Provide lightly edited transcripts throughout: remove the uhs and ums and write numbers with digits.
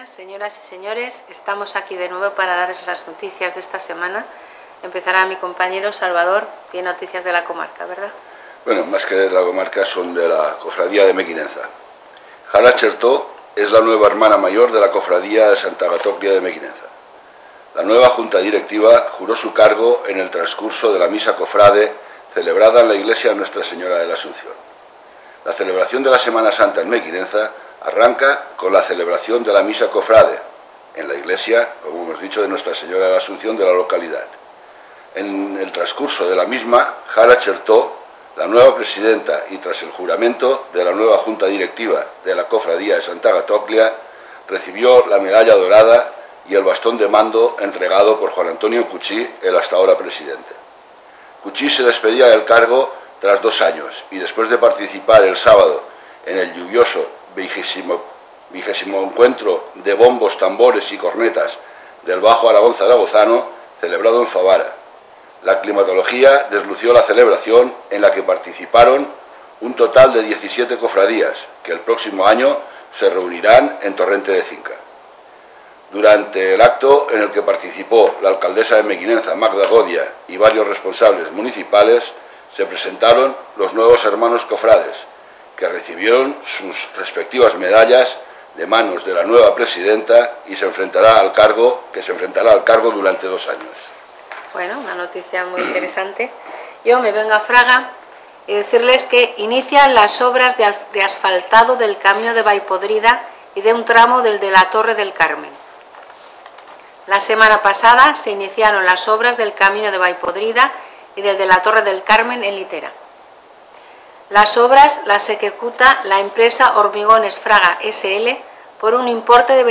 días, señoras y señores. Estamos aquí de nuevo para darles las noticias de esta semana. Empezará mi compañero Salvador, tiene noticias de la comarca, ¿verdad? Bueno, más que de la comarca, son de la cofradía de Mequinenza. Jara Chertó es la nueva hermana mayor de la cofradía de Santa Agatoria de Mequinenza. La nueva junta directiva juró su cargo en el transcurso de la misa cofrade celebrada en la iglesia de Nuestra Señora de la Asunción. La celebración de la Semana Santa en Mequinenza arranca con la celebración de la misa cofrade en la iglesia, como hemos dicho, de Nuestra Señora de la Asunción de la localidad. En el transcurso de la misma, Jara Chertó, la nueva presidenta, y tras el juramento de la nueva junta directiva de la cofradía de Santa Agatoria, recibió la medalla dorada y el bastón de mando entregado por Juan Antonio Cuchí, el hasta ahora presidente. Cuchí se despedía del cargo tras 2 años y después de participar el sábado en el lluvioso 20º encuentro de bombos, tambores y cornetas del Bajo Aragón zaragozano, celebrado en Favara. La climatología deslució la celebración, en la que participaron un total de 17 cofradías, que el próximo año se reunirán en Torrente de Cinca. Durante el acto, en el que participó la alcaldesa de Mequinenza, Magda Godia, y varios responsables municipales, se presentaron los nuevos hermanos cofrades, que recibieron sus respectivas medallas de manos de la nueva presidenta y se enfrentará al cargo durante 2 años. Bueno, una noticia muy interesante. Yo me vengo a Fraga y decirles que inician las obras de asfaltado del camino de Vallpodrida y de un tramo del de la Torre del Carmen. La semana pasada se iniciaron las obras del camino de Vallpodrida y del de la Torre del Carmen en Litera. Las obras las ejecuta la empresa Hormigones Fraga SL por un importe de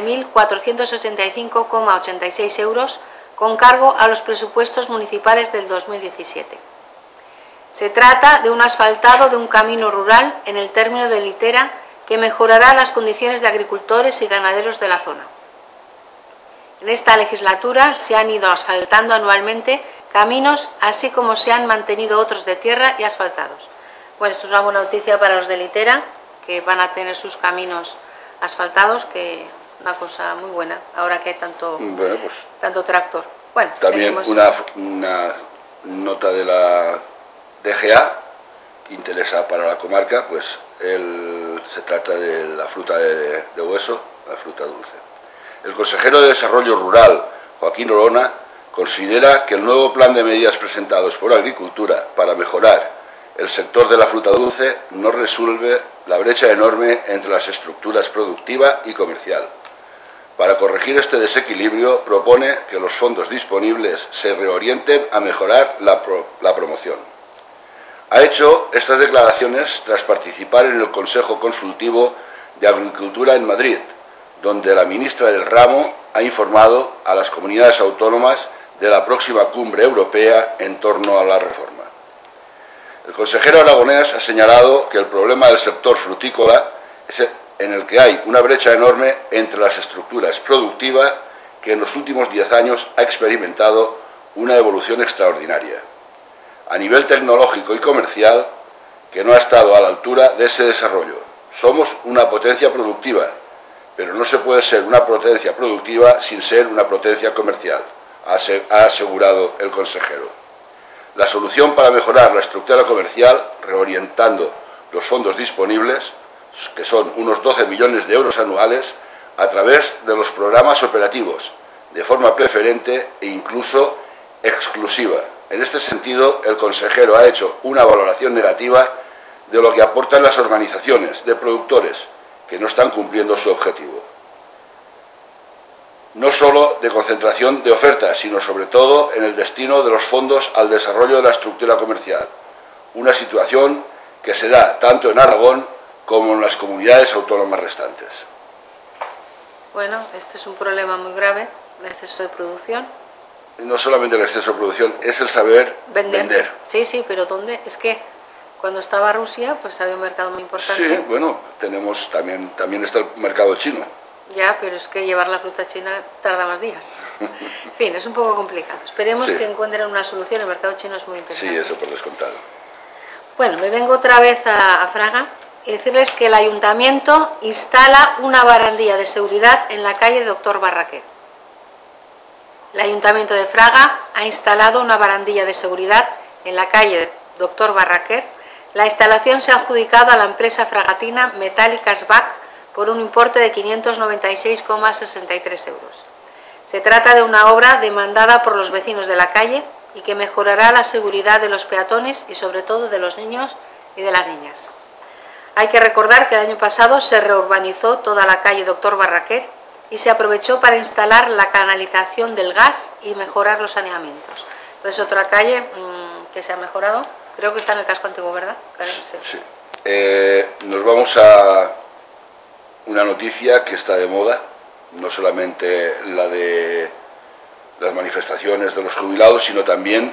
27.485,86 euros con cargo a los presupuestos municipales del 2017. Se trata de un asfaltado de un camino rural en el término de Litera que mejorará las condiciones de agricultores y ganaderos de la zona. En esta legislatura se han ido asfaltando anualmente caminos, así como se han mantenido otros de tierra y asfaltados. Bueno, esto es una buena noticia para los de Litera, que van a tener sus caminos asfaltados, que una cosa muy buena, ahora que hay tanto tractor. Bueno, también una nota de la DGA que interesa para la comarca, pues se trata de la fruta de hueso, la fruta dulce. El consejero de Desarrollo Rural, Joaquín Orona, considera que el nuevo plan de medidas presentados por Agricultura para mejorar el sector de la fruta dulce no resuelve la brecha enorme entre las estructuras productiva y comercial. Para corregir este desequilibrio, propone que los fondos disponibles se reorienten a mejorar la promoción. Ha hecho estas declaraciones tras participar en el Consejo Consultivo de Agricultura en Madrid, donde la ministra del ramo ha informado a las comunidades autónomas de la próxima cumbre europea en torno a la reforma. El consejero aragonés ha señalado que el problema del sector frutícola es en el que hay una brecha enorme entre las estructuras productivas que en los últimos 10 años ha experimentado una evolución extraordinaria. A nivel tecnológico y comercial, que no ha estado a la altura de ese desarrollo. Somos una potencia productiva, pero no se puede ser una potencia productiva sin ser una potencia comercial, ha asegurado el consejero. La solución para mejorar la estructura comercial, reorientando los fondos disponibles, que son unos 12 millones de euros anuales, a través de los programas operativos, de forma preferente e incluso exclusiva. En este sentido, el consejero ha hecho una valoración negativa de lo que aportan las organizaciones de productores, que no están cumpliendo su objetivo. No solo de concentración de ofertas, sino sobre todo en el destino de los fondos al desarrollo de la estructura comercial. Una situación que se da tanto en Aragón como en las comunidades autónomas restantes. Bueno, este es un problema muy grave, el exceso de producción. No solamente el exceso de producción, es el saber vender. Sí, sí, pero ¿dónde? Es que cuando estaba Rusia, pues había un mercado muy importante. Sí, bueno, tenemos también está el mercado chino. Ya, pero es que llevar la fruta china tarda más días. En fin, es un poco complicado. Esperemos que encuentren una solución. El mercado chino es muy interesante. Sí, eso por descontado. Bueno, me vengo otra vez a Fraga y decirles que el Ayuntamiento instala una barandilla de seguridad en la calle Doctor Barraquer. El Ayuntamiento de Fraga ha instalado una barandilla de seguridad en la calle Doctor Barraquer. La instalación se ha adjudicado a la empresa fragatina Metálicas BAC por un importe de 596,63 euros. Se trata de una obra demandada por los vecinos de la calle y que mejorará la seguridad de los peatones y sobre todo de los niños y de las niñas. Hay que recordar que el año pasado se reurbanizó toda la calle Doctor Barraquer y se aprovechó para instalar la canalización del gas y mejorar los saneamientos. Entonces, otra calle que se ha mejorado, creo que está en el casco antiguo, ¿verdad? Sí. Nos vamos a una noticia que está de moda, no solamente la de las manifestaciones de los jubilados, sino también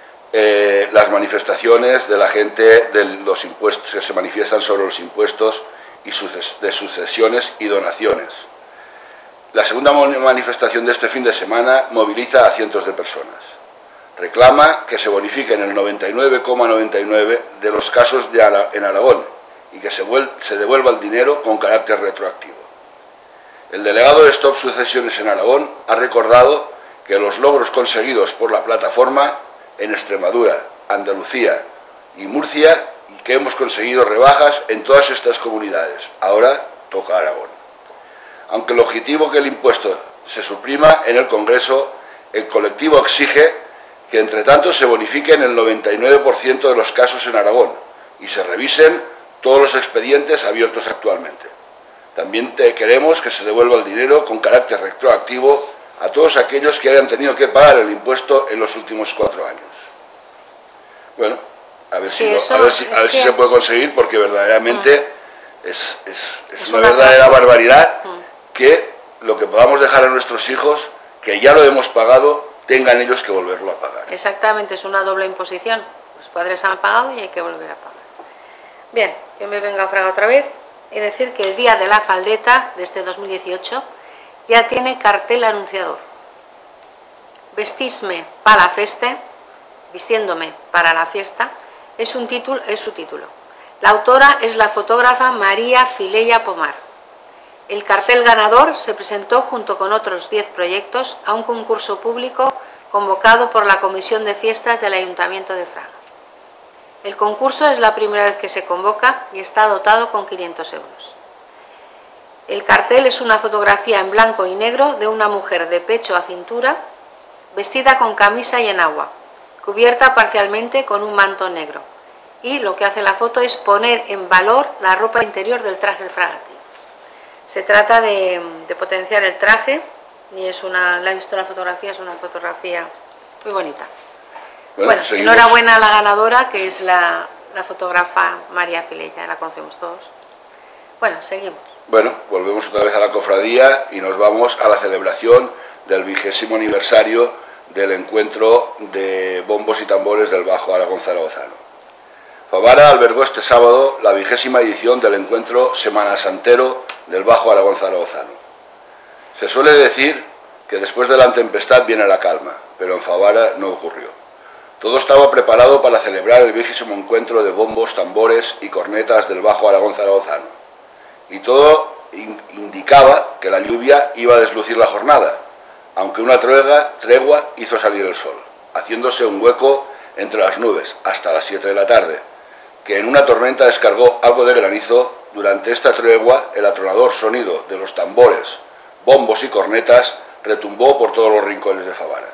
las manifestaciones de la gente de los impuestos, que se manifiestan sobre los impuestos y de sucesiones y donaciones. La segunda manifestación de este fin de semana moviliza a cientos de personas. Reclama que se bonifiquen el 99,99% de los casos en Aragón y que se devuelva el dinero con carácter retroactivo. El delegado de Stop Sucesiones en Aragón ha recordado que los logros conseguidos por la plataforma en Extremadura, Andalucía y Murcia, y que hemos conseguido rebajas en todas estas comunidades. Ahora toca Aragón. Aunque el objetivo que el impuesto se suprima en el Congreso, el colectivo exige que entre tanto se bonifiquen el 99% de los casos en Aragón y se revisen todos los expedientes abiertos actualmente. También queremos que se devuelva el dinero con carácter retroactivo a todos aquellos que hayan tenido que pagar el impuesto en los últimos 4 años. Bueno, a ver si se puede conseguir, porque verdaderamente es una verdadera barbaridad que lo que podamos dejar a nuestros hijos, que ya lo hemos pagado, tengan ellos que volverlo a pagar. Exactamente, es una doble imposición. Los padres han pagado y hay que volver a pagar. Bien, yo me vengo a Fraga otra vez y decir que el Día de la Faldeta de este 2018 ya tiene cartel anunciador. Vestisme para la festa, vistiéndome para la fiesta, es su título. La autora es la fotógrafa María Filella Pomar. El cartel ganador se presentó junto con otros 10 proyectos a un concurso público convocado por la Comisión de Fiestas del Ayuntamiento de Fraga. El concurso es la primera vez que se convoca y está dotado con 500 euros. El cartel es una fotografía en blanco y negro de una mujer de pecho a cintura, vestida con camisa y enagua, cubierta parcialmente con un manto negro. Y lo que hace la foto es poner en valor la ropa interior del traje de fragata. Se trata de potenciar el traje y la he visto la fotografía, es una fotografía muy bonita. Bueno, enhorabuena a la ganadora, que es la fotógrafa María Filella, la conocemos todos. Bueno, seguimos. Bueno, volvemos otra vez a la cofradía y nos vamos a la celebración del 20º aniversario del encuentro de bombos y tambores del Bajo Aragón Zaragozano. Favara albergó este sábado la 20ª edición del encuentro Semana Santero del Bajo Aragón Zaragozano. Se suele decir que después de la tempestad viene la calma, pero en Favara no ocurrió. Todo estaba preparado para celebrar el 20º encuentro de bombos, tambores y cornetas del Bajo Aragón Zaragozano. Y todo indicaba que la lluvia iba a deslucir la jornada, aunque una tregua hizo salir el sol, haciéndose un hueco entre las nubes hasta las 7 de la tarde, que en una tormenta descargó algo de granizo. Durante esta tregua, el atronador sonido de los tambores, bombos y cornetas retumbó por todos los rincones de Favara.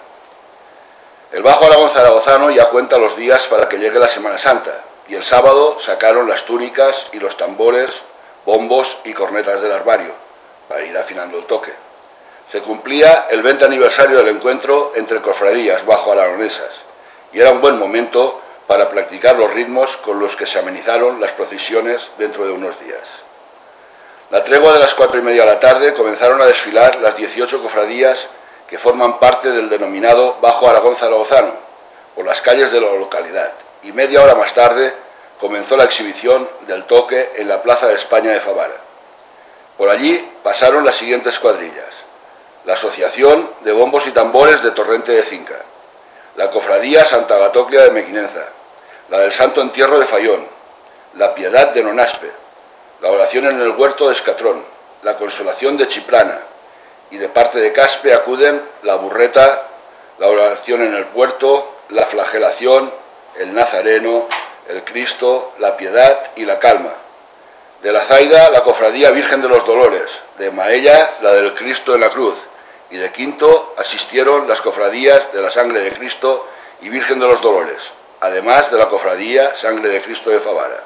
El Bajo Aragón Zaragozano ya cuenta los días para que llegue la Semana Santa, y el sábado sacaron las túnicas y los tambores, bombos y cornetas del armario, para ir afinando el toque. Se cumplía el 20 aniversario del encuentro entre cofradías bajo aragonesas, y era un buen momento para practicar los ritmos con los que se amenizaron las procesiones dentro de unos días. La tregua de las 4:30 de la tarde comenzaron a desfilar las 18 cofradías que forman parte del denominado Bajo Aragón Zaragozano, por las calles de la localidad, y media hora más tarde comenzó la exhibición del toque en la Plaza de España de Favara. Por allí pasaron las siguientes cuadrillas: la Asociación de Bombos y Tambores de Torrente de Cinca, la Cofradía Santa Agatoclia de Mequinenza, la del Santo Entierro de Fayón, la Piedad de Nonaspe, la oración en el huerto de Escatrón, la consolación de Chiprana, y de parte de Caspe acuden la burreta, la oración en el puerto, la flagelación, el Nazareno, el Cristo, la piedad y la calma. De la Zaida, la cofradía Virgen de los Dolores, de Maella, la del Cristo en la cruz, y de Quinto asistieron las cofradías de la Sangre de Cristo y Virgen de los Dolores, además de la cofradía Sangre de Cristo de Favara.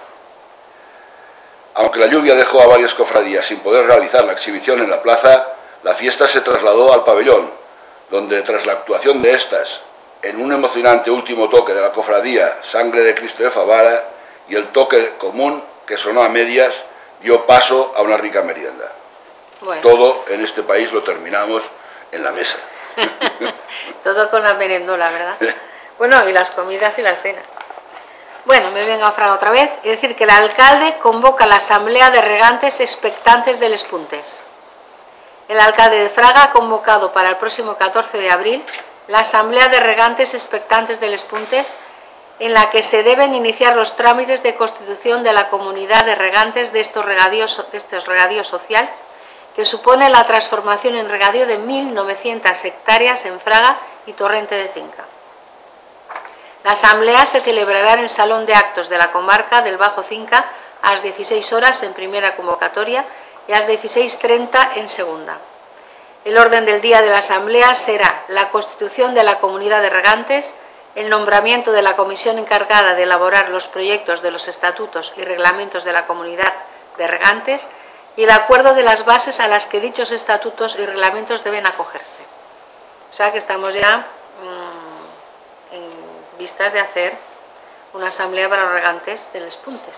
Aunque la lluvia dejó a varias cofradías sin poder realizar la exhibición en la plaza, la fiesta se trasladó al pabellón, donde tras la actuación de estas, en un emocionante último toque de la cofradía Sangre de Cristo de Favara y el toque común que sonó a medias, dio paso a una rica merienda. Bueno. Todo en este país lo terminamos en la mesa. Todo con la merendola, ¿verdad? Bueno, y las comidas y las cenas. Bueno, me vengo a Fraga otra vez. Es decir, que el alcalde convoca la asamblea de regantes expectantes de Les Puntes. El alcalde de Fraga ha convocado para el próximo 14 de abril la asamblea de regantes expectantes de Les Puntes, en la que se deben iniciar los trámites de constitución de la comunidad de regantes de estos regadío social, que supone la transformación en regadío de 1.900 hectáreas en Fraga y Torrente de Cinca. La asamblea se celebrará en el Salón de Actos de la Comarca del Bajo Cinca a las 16 horas en primera convocatoria y a las 16:30 en segunda. El orden del día de la asamblea será la constitución de la comunidad de regantes, el nombramiento de la comisión encargada de elaborar los proyectos de los estatutos y reglamentos de la comunidad de regantes y el acuerdo de las bases a las que dichos estatutos y reglamentos deben acogerse. O sea que estamos ya en vistas de hacer una asamblea para los regantes de Les Puntes.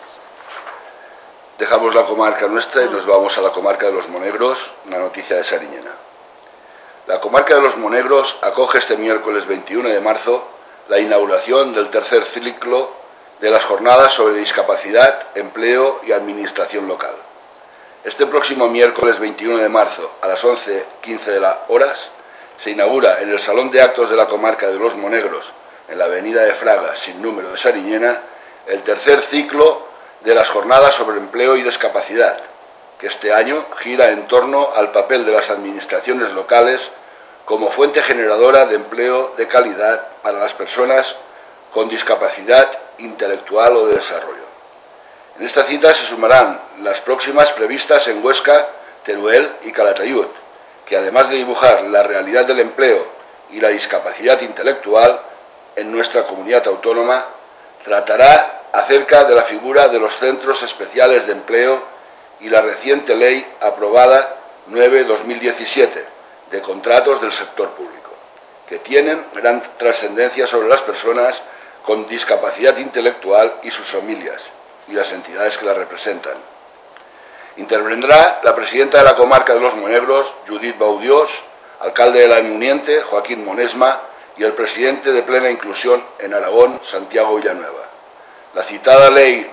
Dejamos la comarca nuestra y nos vamos a la comarca de los Monegros, una noticia de Sariñena. La comarca de los Monegros acoge este miércoles 21 de marzo la inauguración del tercer ciclo de las jornadas sobre discapacidad, empleo y administración local. Este próximo miércoles 21 de marzo a las 11:15 horas se inaugura en el Salón de Actos de la comarca de los Monegros, en la avenida de Fraga, sin número de Sariñena, el tercer ciclo de las jornadas sobre empleo y discapacidad, que este año gira en torno al papel de las administraciones locales como fuente generadora de empleo de calidad para las personas con discapacidad intelectual o de desarrollo. En esta cita se sumarán las próximas previstas en Huesca, Teruel y Calatayud, que además de dibujar la realidad del empleo y la discapacidad intelectual en nuestra comunidad autónoma, tratará acerca de la figura de los centros especiales de empleo y la reciente ley aprobada 9/2017 de contratos del sector público, que tienen gran trascendencia sobre las personas con discapacidad intelectual y sus familias y las entidades que las representan. Intervendrá la presidenta de la comarca de los Monegros, Judith Baudiós, alcalde de La Muniente, Joaquín Monesma, y el presidente de Plena Inclusión en Aragón, Santiago Villanueva. La citada Ley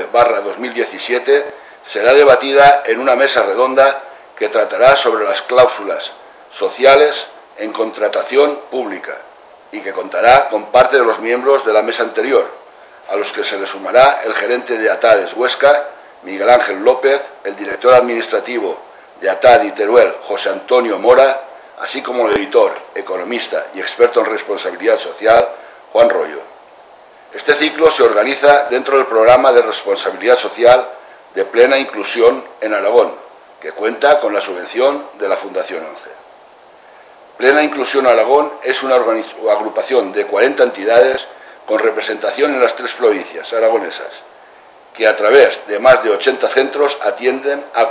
9/2017 será debatida en una mesa redonda que tratará sobre las cláusulas sociales en contratación pública y que contará con parte de los miembros de la mesa anterior, a los que se le sumará el gerente de Atades Huesca, Miguel Ángel López, el director administrativo de Atad y Teruel, José Antonio Mora, así como el editor, economista y experto en responsabilidad social, Juan Rollo. Este ciclo se organiza dentro del programa de responsabilidad social de Plena Inclusión en Aragón, que cuenta con la subvención de la Fundación 11. Plena Inclusión Aragón es una agrupación de 40 entidades con representación en las 3 provincias aragonesas, que a través de más de 80 centros atienden a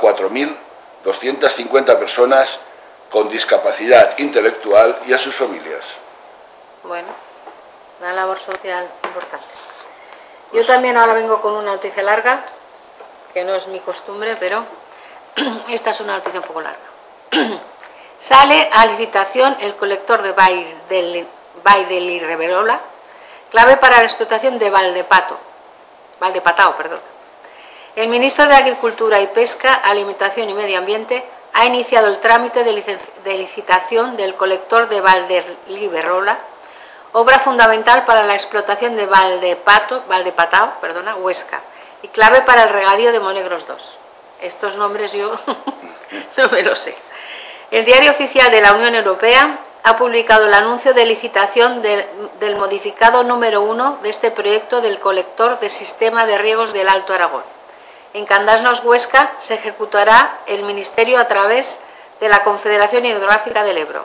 4.250 personas con discapacidad intelectual y a sus familias. Bueno, una labor social importante. Yo también ahora vengo con una noticia larga, que no es mi costumbre, pero esta es una noticia un poco larga. Sale a licitación el colector de Vall de Riberola, clave para la explotación de Valdepatao. El ministro de Agricultura y Pesca, Alimentación y Medio Ambiente ha iniciado el trámite de licitación del colector de Vall de Riberola, obra fundamental para la explotación de Valdepatao, Huesca, y clave para el regadío de Monegros II. Estos nombres yo no me los sé. El Diario Oficial de la Unión Europea ha publicado el anuncio de licitación del modificado número 1 de este proyecto del colector de sistema de riegos del Alto Aragón. En Candasnos, Huesca, se ejecutará el Ministerio a través de la Confederación Hidrográfica del Ebro.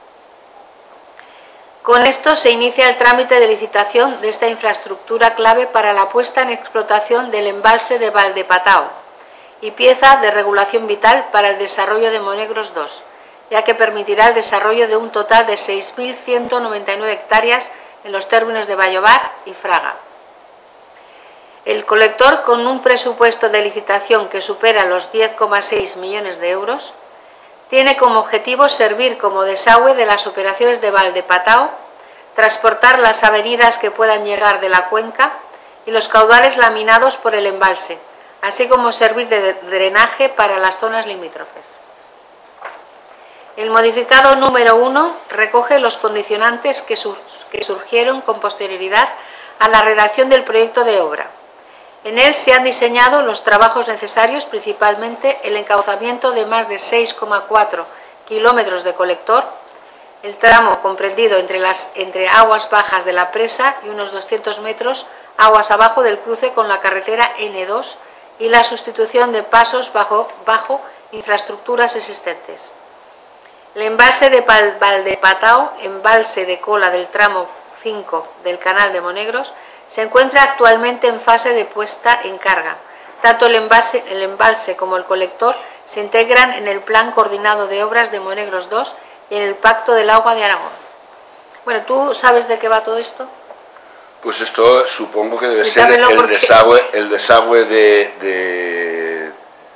Con esto se inicia el trámite de licitación de esta infraestructura clave para la puesta en explotación del embalse de Valdepatao y pieza de regulación vital para el desarrollo de Monegros 2, ya que permitirá el desarrollo de un total de 6.199 hectáreas en los términos de Vallobar y Fraga. El colector, con un presupuesto de licitación que supera los 10,6 millones de euros, tiene como objetivo servir como desagüe de las operaciones de Valdepatao, transportar las avenidas que puedan llegar de la cuenca y los caudales laminados por el embalse, así como servir de drenaje para las zonas limítrofes. El modificado número 1 recoge los condicionantes que surgieron con posterioridad a la redacción del proyecto de obra. En él se han diseñado los trabajos necesarios, principalmente el encauzamiento de más de 6,4 kilómetros de colector, el tramo comprendido entre aguas bajas de la presa y unos 200 metros aguas abajo del cruce con la carretera N2 y la sustitución de pasos bajo infraestructuras existentes. El embalse de Valdepatao, embalse de cola del tramo 5 del canal de Monegros, se encuentra actualmente en fase de puesta en carga. Tanto el embalse como el colector se integran en el Plan Coordinado de Obras de Monegros 2 y en el Pacto del Agua de Aragón. Bueno, ¿tú sabes de qué va todo esto? Pues esto supongo que debe ser el desagüe de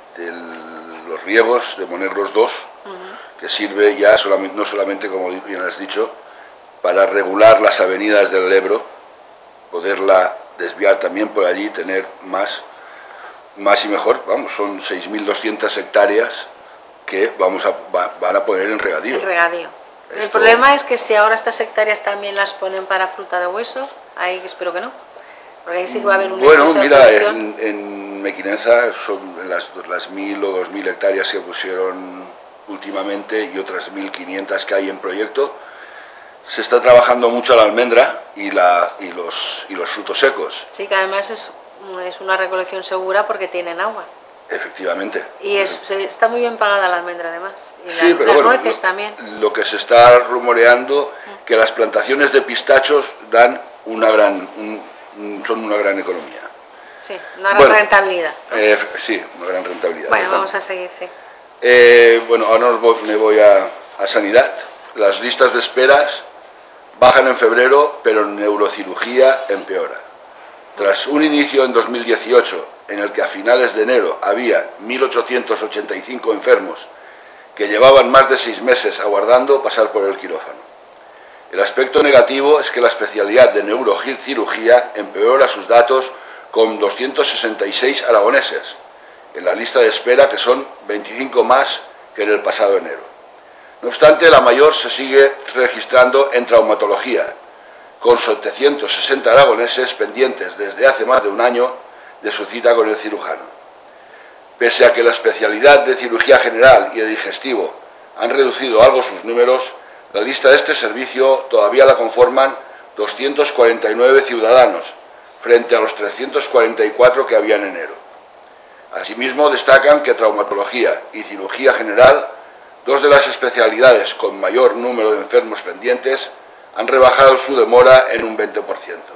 los riegos de Monegros 2, que sirve ya no solamente, como bien has dicho, para regular las avenidas del Ebro, poderla desviar también por allí, tener más y mejor, vamos, son 6.200 hectáreas que van a poner en regadío. El regadío. El problema es que si ahora estas hectáreas también las ponen para fruta de hueso, ahí espero que no, porque ahí sí que va a haber un Bueno, mira, en Mequinenza son las 1.000 o 2.000 hectáreas que pusieron últimamente y otras 1.500 que hay en proyecto. Se está trabajando mucho la almendra y los frutos secos. Sí, que además es una recolección segura porque tienen agua. Efectivamente. Y está muy bien pagada la almrendra además. Y sí, pero las bueno, nueces también. Lo que se está rumoreando, que las plantaciones de pistachos dan son una gran economía. Sí, una gran rentabilidad, ¿no? Sí, una gran rentabilidad. Bueno, vamos a seguir, sí. Bueno, ahora me voy a sanidad. Las listas de esperas bajan en febrero, pero en neurocirugía empeora. Tras un inicio en 2018, en el que a finales de enero había 1.885 enfermos que llevaban más de 6 meses aguardando pasar por el quirófano. El aspecto negativo es que la especialidad de neurocirugía empeora sus datos con 266 aragoneses, en la lista de espera, que son 25 más que en el pasado enero. No obstante, la mayor se sigue registrando en traumatología, con 760 aragoneses pendientes desde hace más de un año de su cita con el cirujano. Pese a que la especialidad de cirugía general y de digestivo han reducido algo sus números, la lista de este servicio todavía la conforman 249 ciudadanos, frente a los 344 que había en enero. Asimismo, destacan que traumatología y cirugía general, dos de las especialidades con mayor número de enfermos pendientes, han rebajado su demora en un 20%.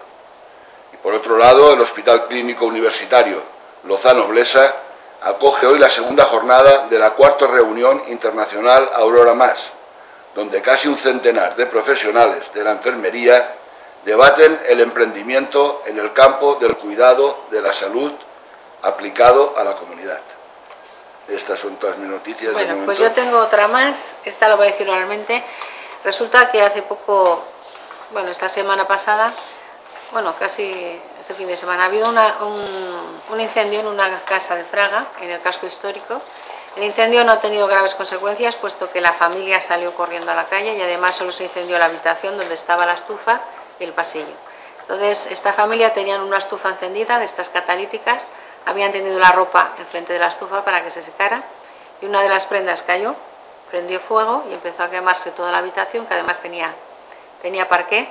Y por otro lado, el Hospital Clínico Universitario Lozano Blesa acoge hoy la segunda jornada de la 4ª reunión internacional Aurora Más, donde casi un centenar de profesionales de la enfermería debaten el emprendimiento en el campo del cuidado de la salud aplicado a la comunidad. Estas son todas mis noticias. Bueno, pues yo tengo otra más, esta la voy a decir oralmente. Resulta que hace poco, bueno, esta semana pasada, bueno, casi este fin de semana, ha habido un incendio en una casa de Fraga, en el casco histórico. El incendio no ha tenido graves consecuencias, puesto que la familia salió corriendo a la calle y además solo se incendió la habitación donde estaba la estufa y el pasillo. Entonces, esta familia tenía una estufa encendida de estas catalíticas habían tendido la ropa enfrente de la estufa para que se secara y una de las prendas cayó, prendió fuego y empezó a quemarse toda la habitación, que además tenía parqué,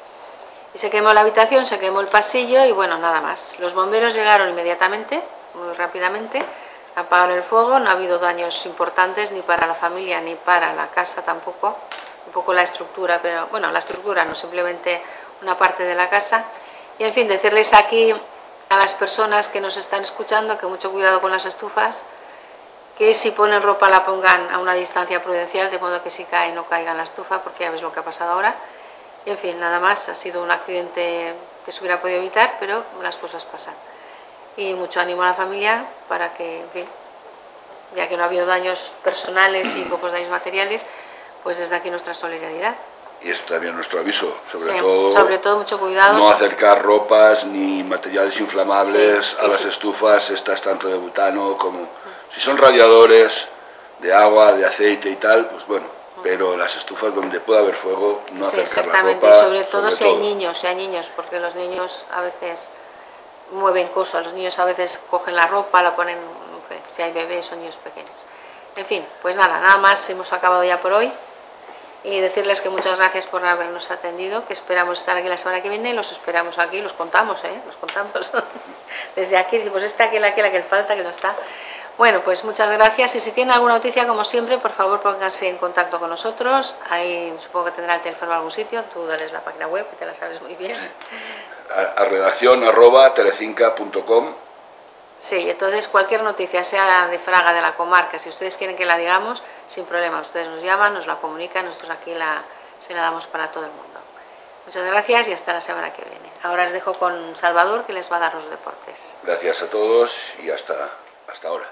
y se quemó la habitación, se quemó el pasillo y bueno, nada más. Los bomberos llegaron inmediatamente, muy rápidamente, apagaron el fuego, no ha habido daños importantes ni para la familia ni para la casa tampoco, un poco la estructura, pero bueno, la estructura no, simplemente una parte de la casa. Y en fin, decirles aquí a las personas que nos están escuchando que mucho cuidado con las estufas, que si ponen ropa la pongan a una distancia prudencial, de modo que si cae no caiga en la estufa, porque ya ves lo que ha pasado ahora. Y en fin, nada más, ha sido un accidente que se hubiera podido evitar, pero las cosas pasan. Y mucho ánimo a la familia para que, en fin, ya que no ha habido daños personales y pocos daños materiales, pues desde aquí nuestra solidaridad. Y es también nuestro aviso, sobre todo mucho cuidado. No acercar ropas ni materiales inflamables a las estufas, estas tanto de butano como... Si son radiadores de agua, de aceite y tal, pues bueno, pero las estufas donde pueda haber fuego, no acercar la ropa. Y sobre todo si hay niños, porque los niños a veces mueven cosas, los niños a veces cogen la ropa, la ponen, no sé, si hay bebés o niños pequeños. En fin, pues nada más, hemos acabado ya por hoy. Y decirles que muchas gracias por habernos atendido, que esperamos estar aquí la semana que viene y los esperamos aquí, los contamos, los contamos. Desde aquí decimos, aquel falta, que no está. Bueno, pues muchas gracias y si tienen alguna noticia, como siempre, por favor pónganse en contacto con nosotros. Ahí supongo que tendrá el teléfono en algún sitio, tú dales la página web, que te la sabes muy bien. A redacción@telecinca.com. Sí, entonces cualquier noticia, sea de Fraga, de la comarca, si ustedes quieren que la digamos, sin problema, ustedes nos llaman, nos la comunican, nosotros aquí se la damos para todo el mundo. Muchas gracias y hasta la semana que viene. Ahora les dejo con Salvador, que les va a dar los deportes. Gracias a todos y hasta ahora.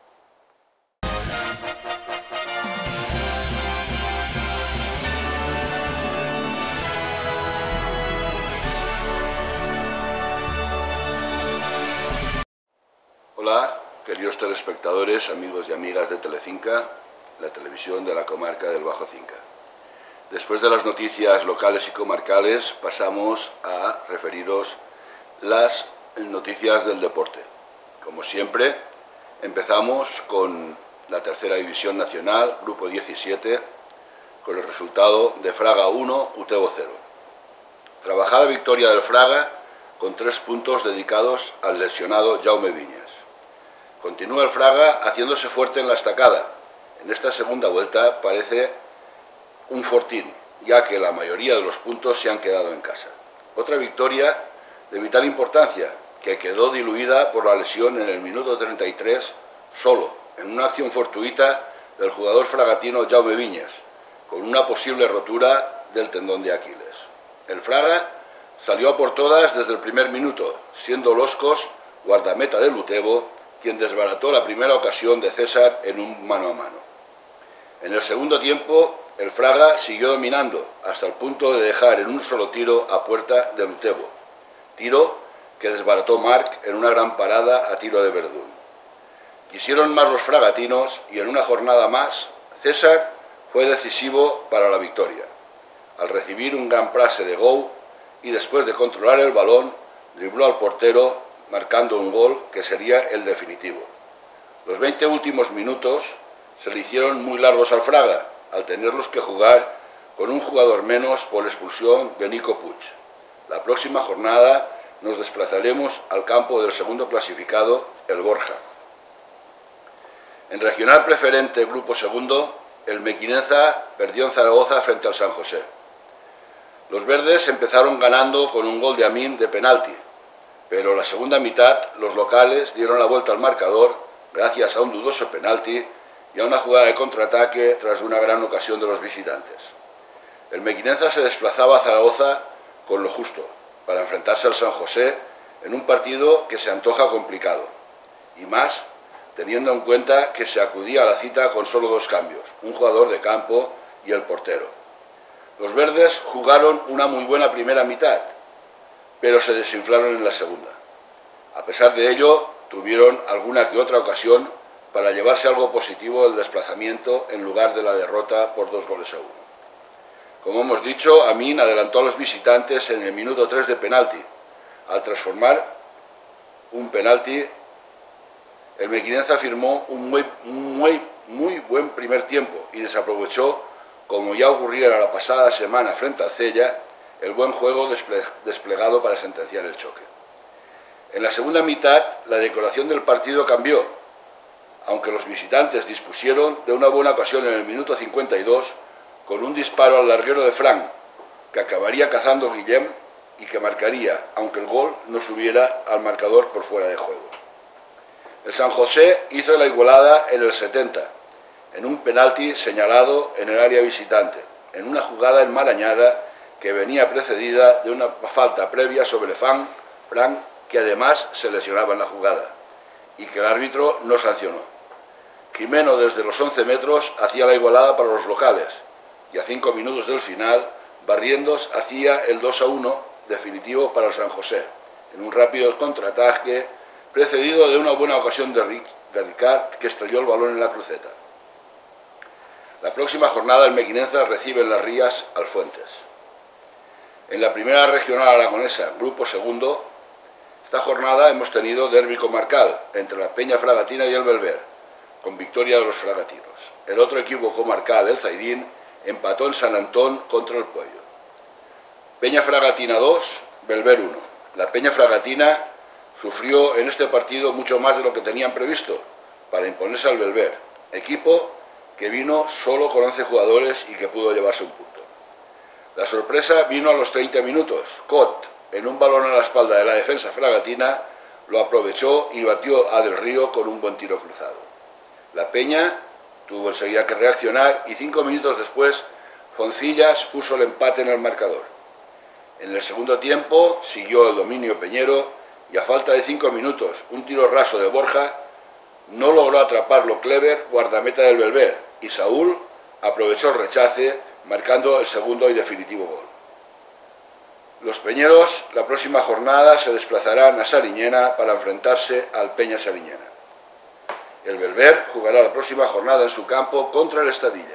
Hola, queridos telespectadores, amigos y amigas de Telecinca, la televisión de la comarca del Bajo Cinca. Después de las noticias locales y comarcales, pasamos a referiros las noticias del deporte. Como siempre, empezamos con la tercera división nacional, grupo 17, con el resultado de Fraga 1, Utebo 0. Trabajada victoria del Fraga, con 3 puntos dedicados al lesionado Jaume Viñas. Continúa el Fraga haciéndose fuerte en la estacada. En esta segunda vuelta parece un fortín, ya que la mayoría de los puntos se han quedado en casa. Otra victoria de vital importancia, que quedó diluida por la lesión en el minuto 33, solo, en una acción fortuita del jugador fragatino Jaume Viñas, con una posible rotura del tendón de Aquiles. El Fraga salió a por todas desde el primer minuto, siendo Loscos, guardameta del Utebo, quien desbarató la primera ocasión de César en un mano a mano. En el segundo tiempo, el Fraga siguió dominando hasta el punto de dejar en un solo tiro a puerta del Utebo, tiro que desbarató Marc en una gran parada a tiro de Verdún. Quisieron más los fragatinos y en una jornada más, César fue decisivo para la victoria, al recibir un gran pase de Gou y después de controlar el balón, dribló al portero marcando un gol que sería el definitivo. Los 20 últimos minutos se le hicieron muy largos al Fraga, al tenerlos que jugar con un jugador menos por la expulsión de Nico Puig. La próxima jornada nos desplazaremos al campo del segundo clasificado, el Borja. En regional preferente, grupo segundo, el Mequinenza perdió en Zaragoza frente al San José. Los verdes empezaron ganando con un gol de Amin de penalti, pero en la segunda mitad los locales dieron la vuelta al marcador gracias a un dudoso penalti y a una jugada de contraataque tras una gran ocasión de los visitantes. El Mequinenza se desplazaba a Zaragoza con lo justo para enfrentarse al San José en un partido que se antoja complicado, y más teniendo en cuenta que se acudía a la cita con solo 2 cambios, un jugador de campo y el portero. Los verdes jugaron una muy buena primera mitad, pero se desinflaron en la segunda. A pesar de ello, tuvieron alguna que otra ocasión para llevarse algo positivo del desplazamiento en lugar de la derrota por 2-1. Como hemos dicho, Amin adelantó a los visitantes en el minuto 3 de penalti, al transformar un penalti el mequinense firmó un muy buen primer tiempo y desaprovechó, como ya ocurriera la pasada semana frente al Cella, el buen juego desplegado para sentenciar el choque. En la segunda mitad, la decoración del partido cambió, aunque los visitantes dispusieron de una buena ocasión en el minuto 52 con un disparo al larguero de Frank, que acabaría cazando Guillem y que marcaría, aunque el gol no subiera al marcador por fuera de juego. El San José hizo la igualada en el 70, en un penalti señalado en el área visitante, en una jugada enmarañada que venía precedida de una falta previa sobre Frank, que además se lesionaba en la jugada, y que el árbitro no sancionó. Jimeno desde los 11 metros hacía la igualada para los locales, y a 5 minutos del final, Barrientos hacía el 2-1 definitivo para el San José, en un rápido contraataque precedido de una buena ocasión de Ricard, que estrelló el balón en la cruceta. La próxima jornada el mequinense recibe en Las Rías al Fuentes. En la primera regional aragonesa, grupo segundo, esta jornada hemos tenido derbi comarcal entre la Peña Fragatina y el Belver, con victoria de los fragatinos. El otro equipo comarcal, el Zaidín, empató en San Antón contra el Puello. Peña Fragatina 2, Belver 1. La Peña Fragatina sufrió en este partido mucho más de lo que tenían previsto para imponerse al Belver, equipo que vino solo con 11 jugadores y que pudo llevarse un punto. La sorpresa vino a los 30 minutos. Cot, en un balón a la espalda de la defensa fragatina, lo aprovechó y batió a Del Río con un buen tiro cruzado. La Peña tuvo enseguida que reaccionar y 5 minutos después Foncillas puso el empate en el marcador. En el segundo tiempo siguió el dominio peñero y a falta de 5 minutos, un tiro raso de Borja no logró atraparlo Clever, guardameta del Belver, y Saúl aprovechó el rechace, marcando el segundo y definitivo gol. Los peñeros la próxima jornada se desplazarán a Sariñena para enfrentarse al Peña Sariñena. El Belver jugará la próxima jornada en su campo contra el Estadilla.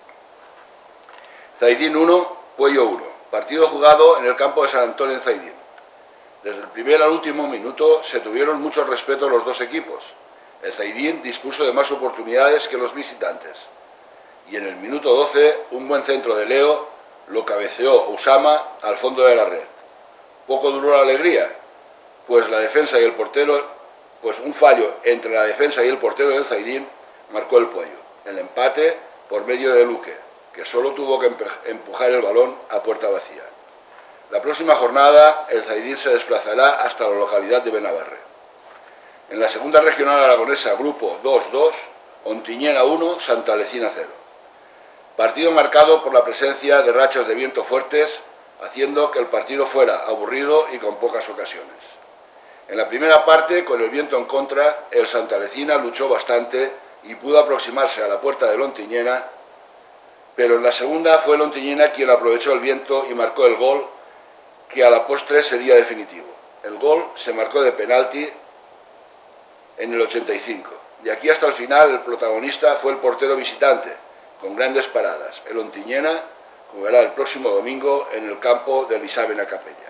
Zaidín 1, Puello 1. Partido jugado en el campo de San Antonio en Zaidín. Desde el primer al último minuto se tuvieron mucho respeto los dos equipos. El Zaidín dispuso de más oportunidades que los visitantes. Y en el minuto 12, un buen centro de Leo lo cabeceó Usama al fondo de la red. Poco duró la alegría, pues la defensa y el portero, un fallo entre la defensa y el portero del Zaidín marcó el Puello. El empate por medio de Luque, que solo tuvo que empujar el balón a puerta vacía. La próxima jornada el Zaidín se desplazará hasta la localidad de Benabarre. En la segunda regional aragonesa, grupo 2-2, Ontiñena 1, Santalecina 0. Partido marcado por la presencia de rachas de viento fuertes, haciendo que el partido fuera aburrido y con pocas ocasiones. En la primera parte, con el viento en contra, el Santalecina luchó bastante y pudo aproximarse a la puerta del Ontiñena, pero en la segunda fue el Ontiñena quien aprovechó el viento y marcó el gol, que a la postre sería definitivo. El gol se marcó de penalti en el 85. De aquí hasta el final, el protagonista fue el portero visitante, con grandes paradas. El Ontiñena jugará el próximo domingo en el campo de Elisabena Capella.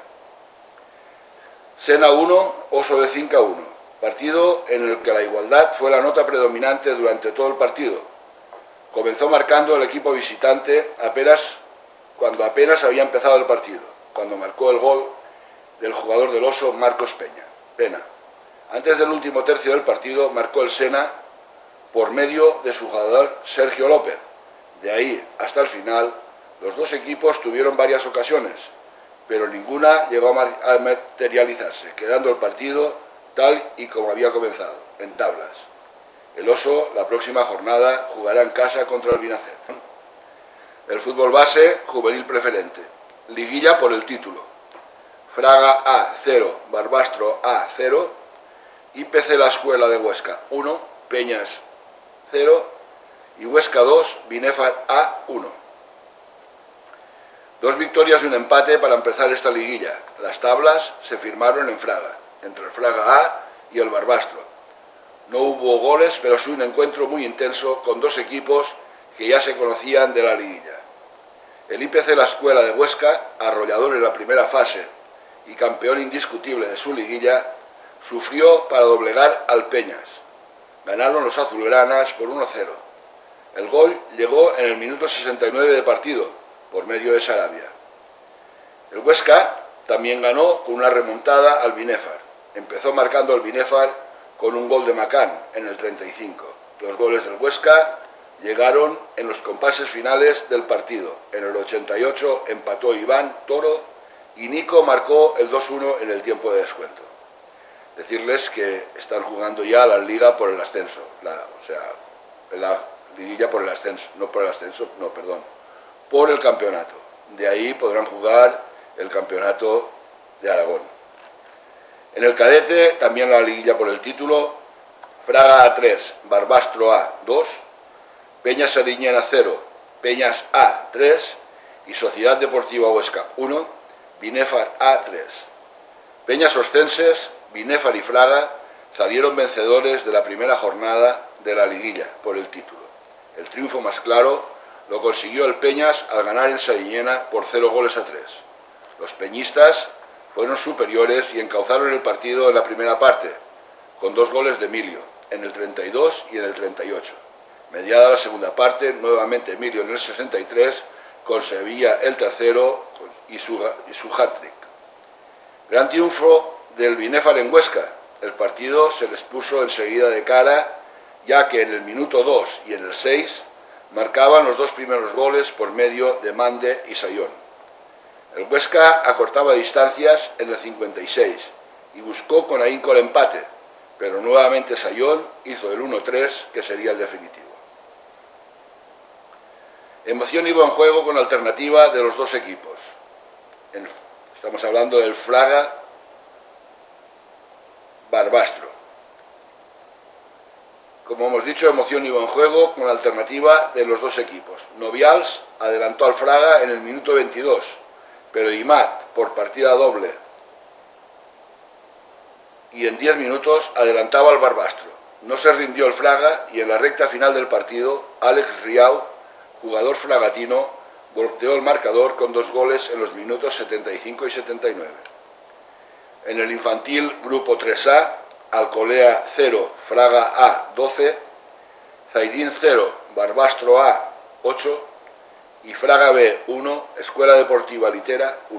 Sena 1, Oso de Cinca 1. Partido en el que la igualdad fue la nota predominante durante todo el partido. Comenzó marcando el equipo visitante cuando apenas había empezado el partido, cuando marcó el gol del jugador del Oso, Marcos Pena. Antes del último tercio del partido marcó el Sena por medio de su jugador Sergio López. De ahí hasta el final, los dos equipos tuvieron varias ocasiones, pero ninguna llegó a materializarse, quedando el partido tal y como había comenzado, en tablas. El Oso, la próxima jornada, jugará en casa contra el Binacet. El fútbol base, juvenil preferente. Liguilla por el título. Fraga A 0, Barbastro A 0, IPC La Escuela de Huesca 1, Peñas 0 y Huesca 2, Binefar A 1. 2 victorias y un empate para empezar esta liguilla. Las tablas se firmaron en Fraga, entre el Fraga A y el Barbastro. No hubo goles, pero sí un encuentro muy intenso con dos equipos que ya se conocían de la liguilla. El IPC La Escuela de Huesca, arrollador en la primera fase y campeón indiscutible de su liguilla, sufrió para doblegar al Peñas. Ganaron los azulgranas por 1-0. El gol llegó en el minuto 69 de partido, por medio de Sarabia. El Huesca también ganó con una remontada al Binéfar. Empezó marcando el Binéfar con un gol de Macán en el 35. Los goles del Huesca llegaron en los compases finales del partido. En el 88 empató Iván Toro y Nico marcó el 2-1 en el tiempo de descuento. Decirles que están jugando ya la liga por el ascenso, la liguilla por el ascenso, por el campeonato. De ahí podrán jugar el campeonato de Aragón. En el cadete también la liguilla por el título: Fraga A3, Barbastro A2, Peñas Sariñena 0, Peñas A3 y Sociedad Deportiva Huesca 1, Binéfar A3. Peñas Ostenses, Binéfar y Fraga salieron vencedores de la primera jornada de la liguilla por el título. El triunfo más claro lo consiguió el Peñas al ganar en Sariñena por 0-3. Los peñistas fueron superiores y encauzaron el partido en la primera parte, con 2 goles de Emilio, en el 32 y en el 38. Mediada la segunda parte, nuevamente Emilio en el 63 conseguía el tercero y su hat-trick. Gran triunfo del Binéfar en Huesca. El partido se les puso enseguida de cara, ya que en el minuto 2 y en el 6 marcaban los 2 primeros goles por medio de Mande y Sayón. El Huesca acortaba distancias en el 56 y buscó con ahínco el empate, pero nuevamente Sayón hizo el 1-3, que sería el definitivo. Emoción y buen juego con alternativa de los dos equipos. Estamos hablando del Fraga Barbastro. Como hemos dicho, emoción y buen juego con alternativa de los dos equipos. Novials adelantó al Fraga en el minuto 22, pero Imat, por partida doble, y en 10 minutos adelantaba al Barbastro. No se rindió el Fraga y en la recta final del partido, Alex Riau, jugador fragatino, volteó el marcador con 2 goles en los minutos 75 y 79. En el infantil grupo 3A, Alcolea 0, Fraga A 12, Zaidín 0, Barbastro A 8 y Fraga B 1, Escuela Deportiva Litera 1.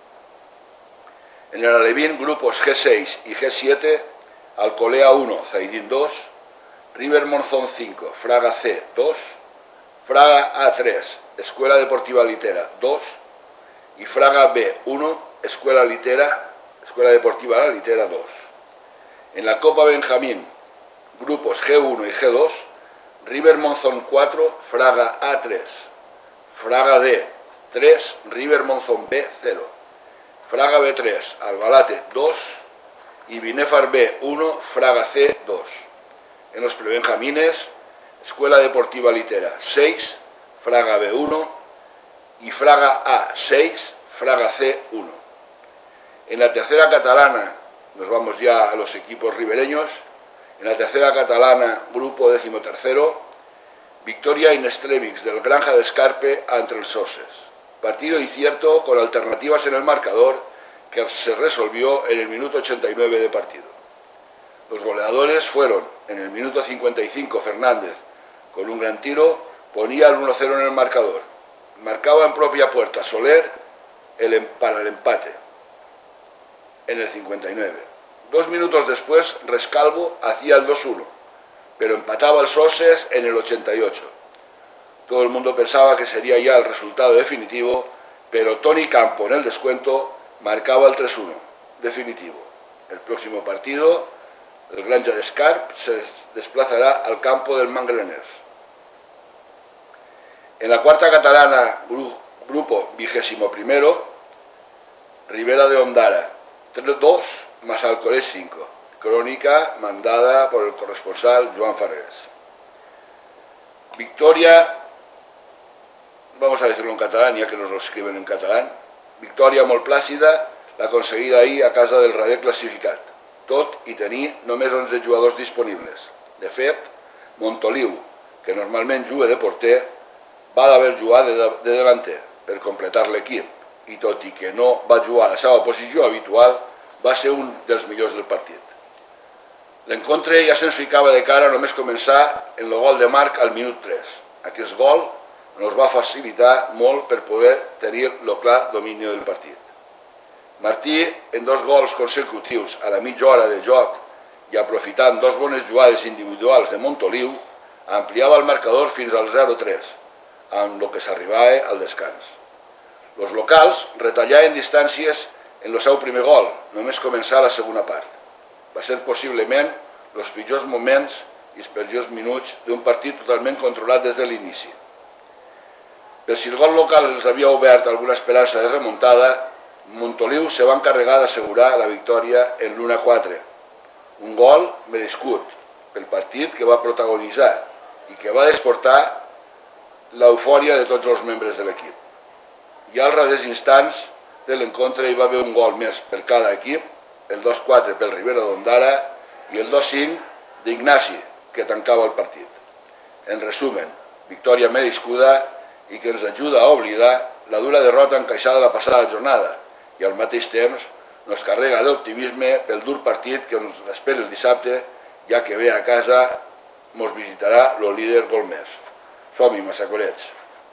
En el Alevín grupos G6 y G7, Alcolea 1, Zaidín 2, River Monzón 5, Fraga C 2, Fraga A3, Escuela Deportiva Litera 2 y Fraga B 1, Escuela Deportiva La Litera 2. En la Copa Benjamín, grupos G1 y G2, River Monzón 4, Fraga A3, Fraga D 3, River Monzón B 0, Fraga B3, Albalate 2 y Binéfar B 1, Fraga C 2. En los prebenjamines, Escuela Deportiva Litera 6, Fraga B 1 y Fraga A 6, Fraga C 1. En la tercera catalana, nos vamos ya a los equipos ribereños. En la tercera catalana, grupo 13º, victoria in extremis del Granja de Escarpe ante el Soses. Partido incierto con alternativas en el marcador que se resolvió en el minuto 89 de partido. Los goleadores fueron, en el minuto 55, Fernández, con un gran tiro, ponía el 1-0 en el marcador. Marcaba en propia puerta Soler para el empate, en el 59. 2 minutos después, Rescalvo hacía el 2-1, pero empataba el Soses en el 88. Todo el mundo pensaba que sería ya el resultado definitivo, pero Toni Campo en el descuento marcaba el 3-1, definitivo. El próximo partido, el Granja de Escarp, se desplazará al campo del Mangleners. En la cuarta catalana, grupo 21º, Ribera de Ondara 2 más Alcorés 5. Crónica mandada por el corresponsal Joan Farrés. Victoria, vamos a decirlo en catalán, ya que nos lo escriben en catalán, victòria molt plàcida, la conseguida ahir a casa del Rader classificat, tot i tenir només 11 jugadors disponibles. De fet, Montoliu, que normalment juga de porter, va d'haver jugat de delanter per completar l'equip, i tot i que no va jugar a la seva posició habitual, va ser un dels millors del partit. L'encontre ja se'ns ficava de cara només començar en el gol de Marc al minut 3. Aquest gol ens va facilitar molt per poder tenir el clar domini del partit. Martí, en 2 gols consecutius a la mitja hora de joc i aprofitant 2 bones jugades individuals de Montoliu, ampliava el marcador fins al 0-3, amb el que s'arribava al descans. Els locals retallaven distàncies en el seu primer gol, només començar la segona part. Va ser possiblement els pitjors moments i els pitjors minuts d'un partit totalment controlat des de l'inici. Per si el gol local els havia obert alguna esperança de remuntada, Montoliu se va encarregar d'assegurar la victòria en l'1-4, un gol merescut pel partit que va protagonitzar i que va desportar l'eufòria de tots els membres de l'equip. I als darrers instants de l'encontre hi va haver un gol més per cada equip, el 2-4 pel Ribera d'Ondara i el 2-5 d'Ignasi, que tancava el partit. En resumen, victòria merescuda i que ens ajuda a oblidar la dura derrota encaixada la passada jornada i al mateix temps ens carrega d'optimisme pel dur partit que ens espera el dissabte, ja que ve a casa ens visitarà el líder Golmés. Som-hi, massacorets.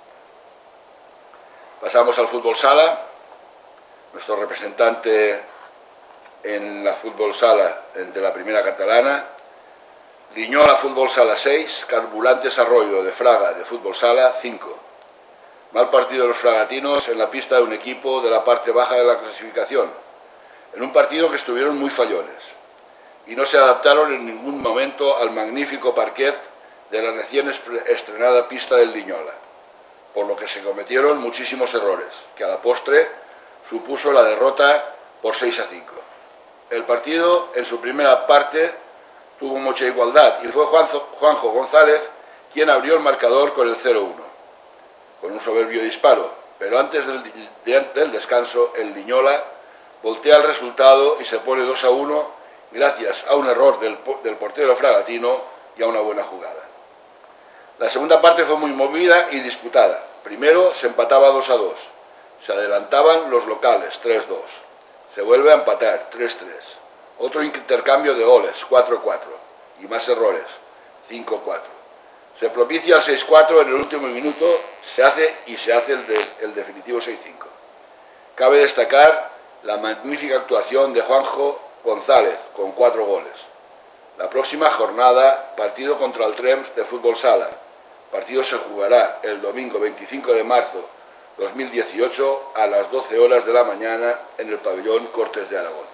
Pasamos al fútbol sala. Nuestro representante en la fútbol sala de la primera catalana, Liñola Fútbol Sala 6, Carburantes Arroyo de Fraga de Fútbol Sala 5. Mal partido de los fragatinos en la pista de un equipo de la parte baja de la clasificación, en un partido que estuvieron muy fallones y no se adaptaron en ningún momento al magnífico parquet de la recién estrenada pista del Liñola, por lo que se cometieron muchísimos errores, que a la postre supuso la derrota por 6-5. El partido, en su primera parte, tuvo mucha igualdad y fue Juanjo González quien abrió el marcador con el 0-1, con un soberbio disparo, pero antes del descanso, el Liñola voltea el resultado y se pone 2-1 gracias a un error del portero fragatino y a una buena jugada. La segunda parte fue muy movida y disputada. Primero se empataba 2-2, se adelantaban los locales 3-2, se vuelve a empatar 3-3, otro intercambio de goles 4-4 y más errores 5-4. Se propicia el 6-4 en el último minuto, se hace el definitivo 6-5. Cabe destacar la magnífica actuación de Juanjo González con 4 goles. La próxima jornada, partido contra el Trems de Fútbol Sala. Partido se jugará el domingo 25 de marzo 2018 a las 12 horas de la mañana en el pabellón Cortes de Aragón.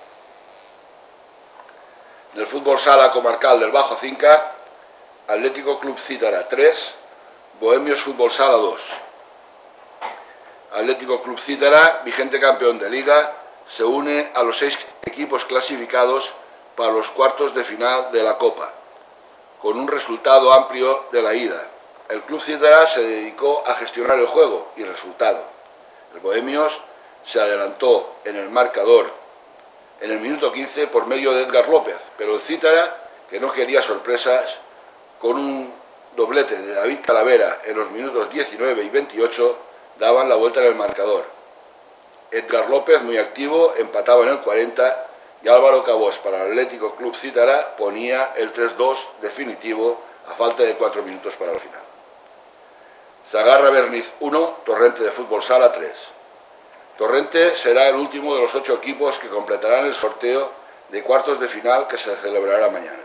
Del Fútbol Sala comarcal del Bajo Cinca, Atlético Club Cítara 3, Bohemios Fútbol Sala 2. Atlético Club Cítara, vigente campeón de Liga, se une a los 6 equipos clasificados para los cuartos de final de la Copa, con un resultado amplio de la ida. El Club Cítara se dedicó a gestionar el juego y resultado. El Bohemios se adelantó en el marcador en el minuto 15 por medio de Edgar López, pero el Cítara, que no quería sorpresas, con un doblete de David Calavera en los minutos 19 y 28, daban la vuelta en el marcador. Edgar López, muy activo, empataba en el 40 y Álvaro Cabós para el Atlético Club Cítara ponía el 3-2 definitivo a falta de 4 minutos para el final. Sagarra Berniz 1, Torrente de Fútbol Sala 3. Torrente será el último de los 8 equipos que completarán el sorteo de cuartos de final que se celebrará mañana.